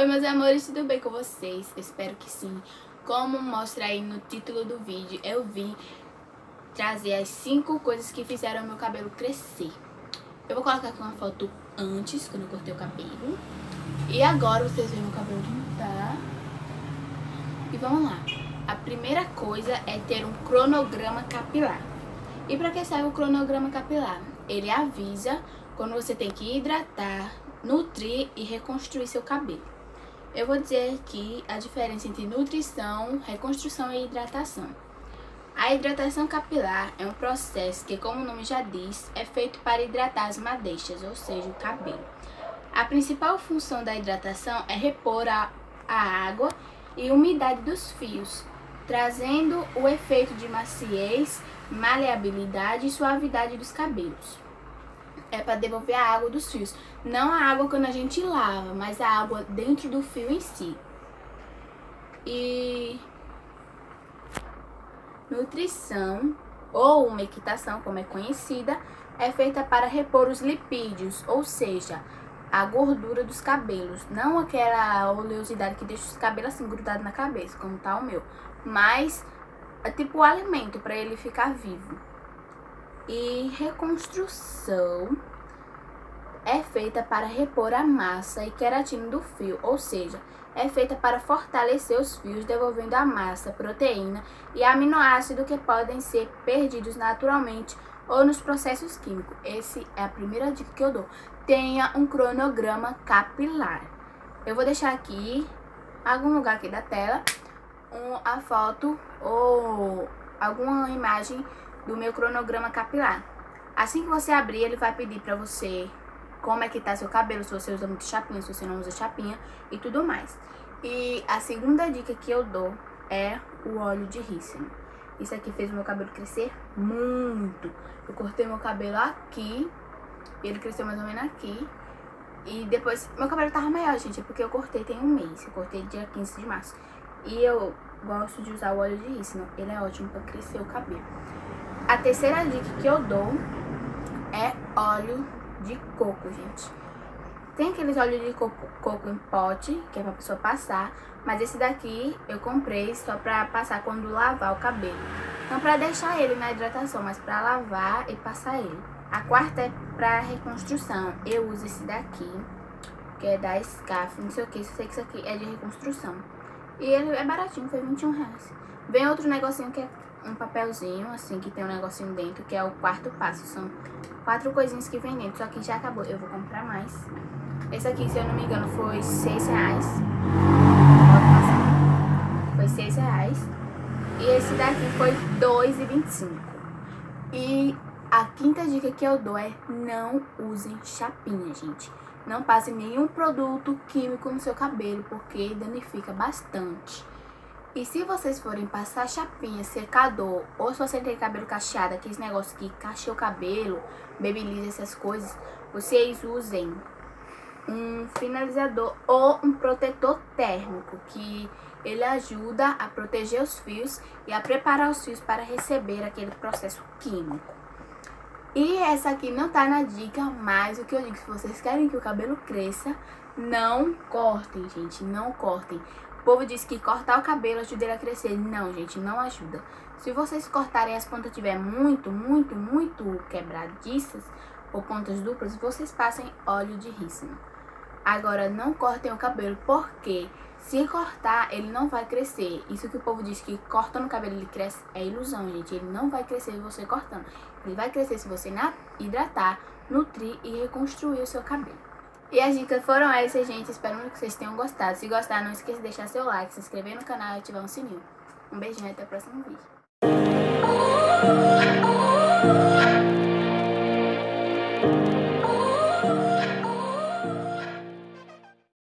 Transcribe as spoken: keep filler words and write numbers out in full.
meus amores, tudo bem com vocês? Espero que sim. Como mostra aí no título do vídeo, eu vim trazer as cinco coisas que fizeram meu cabelo crescer. Eu vou colocar aqui uma foto antes, quando eu cortei o cabelo. E agora vocês veem meu cabelo como tá. E vamos lá. A primeira coisa é ter um cronograma capilar. E para que serve o cronograma capilar? Ele avisa quando você tem que hidratar, nutrir e reconstruir seu cabelo. Eu vou dizer aqui a diferença entre nutrição, reconstrução e hidratação. A hidratação capilar é um processo que, como o nome já diz, é feito para hidratar as madeixas, ou seja, o cabelo. A principal função da hidratação é repor a, a água e umidade dos fios, trazendo o efeito de maciez, maleabilidade e suavidade dos cabelos. É para devolver a água dos fios, não a água quando a gente lava, mas a água dentro do fio em si. E nutrição, ou umectação, como é conhecida, é feita para repor os lipídios, ou seja, a gordura dos cabelos, não aquela oleosidade que deixa os cabelos assim grudados na cabeça, como tá o meu, mas é tipo o alimento para ele ficar vivo. E reconstrução é feita para repor a massa e queratina do fio, ou seja, é feita para fortalecer os fios, devolvendo a massa, proteína e aminoácido que podem ser perdidos naturalmente ou nos processos químicos. Essa é a primeira dica que eu dou. Tenha um cronograma capilar. Eu vou deixar aqui, em algum lugar aqui da tela, um, a foto ou alguma imagem do meu cronograma capilar. Assim que você abrir, ele vai pedir pra você como é que tá seu cabelo, se você usa muito chapinha, se você não usa chapinha e tudo mais. E a segunda dica que eu dou é o óleo de rícino. Isso aqui fez o meu cabelo crescer muito. Eu cortei meu cabelo aqui, ele cresceu mais ou menos aqui. E depois, meu cabelo tava maior, gente, porque eu cortei tem um mês. Eu cortei dia quinze de março. E eu gosto de usar o óleo de rícino, ele é ótimo pra crescer o cabelo. A terceira dica que eu dou é óleo de coco, gente. Tem aqueles óleos de coco, coco em pote, que é pra pessoa passar, mas esse daqui eu comprei só pra passar quando lavar o cabelo. Não pra deixar ele na hidratação, mas pra lavar e passar ele. A quarta é pra reconstrução. Eu uso esse daqui, que é da Scaf, não sei o que, só sei que isso aqui é de reconstrução. E ele é baratinho, foi vinte e um reais. Vem outro negocinho que é um papelzinho, assim, que tem um negocinho dentro, que é o quarto passo. São quatro coisinhas que vem dentro, só que já acabou. Eu vou comprar mais. Esse aqui, se eu não me engano, foi seis reais. Foi seis reais. E esse daqui foi dois reais e vinte e cinco. E a quinta dica que eu dou é não usem chapinha, gente. Não passe nenhum produto químico no seu cabelo, porque danifica bastante. E se vocês forem passar chapinha, secador, ou se você tem cabelo cacheado, aqueles negócios que cacheia o cabelo, babyliss, essas coisas, vocês usem um finalizador ou um protetor térmico, que ele ajuda a proteger os fios e a preparar os fios para receber aquele processo químico. E essa aqui não tá na dica, mas o que eu digo, se vocês querem que o cabelo cresça, não cortem, gente, não cortem. O povo diz que cortar o cabelo ajuda ele a crescer. Não, gente, não ajuda. Se vocês cortarem as pontas tiver muito, muito, muito quebradiças ou pontas duplas, vocês passem óleo de rícino. Agora, não cortem o cabelo, porque se cortar, ele não vai crescer. Isso que o povo diz que cortando o cabelo ele cresce é ilusão, gente. Ele não vai crescer você cortando. Ele vai crescer se você hidratar, nutrir e reconstruir o seu cabelo. E as dicas foram essas, gente. Espero que vocês tenham gostado. Se gostar, não esqueça de deixar seu like, se inscrever no canal e ativar o sininho. Um beijinho e até o próximo vídeo.